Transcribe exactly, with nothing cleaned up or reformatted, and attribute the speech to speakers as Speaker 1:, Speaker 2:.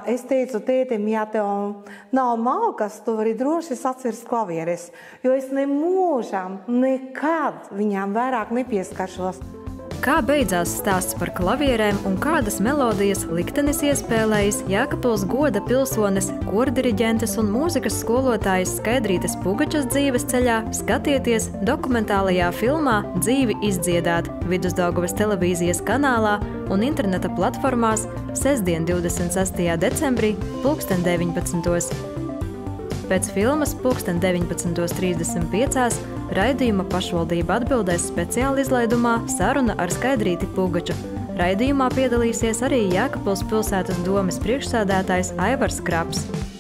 Speaker 1: Es teicu tētim, ja tev nav malkas, tu vari droši sacirst klavieres, jo es nemūžam, nekad viņām vairāk nepieskaršos.
Speaker 2: Kā beidzās stāsts par klavierēm un kādas melodijas liktenis iespēlējis Jēkabpils goda pilsones, kordiriģentes un mūzikas skolotājas Skaidrītes Pugačas dzīves ceļā, skatieties dokumentālajā filmā Dzīvi izdziedāt Vidusdaugavas televīzijas kanālā un interneta platformās sestdien divdesmit sestajā decembrī pulksten deviņpadsmitos. Pēc filmas pulksten deviņpadsmitos trīsdesmit piecās raidījuma Pašvaldība atbildēs speciāla izlaidumā Saruna ar Skaidrīti Pugaču. Raidījumā piedalīsies arī Jēkabpils pilsētas domes priekšsēdētājs Aivars Kraps.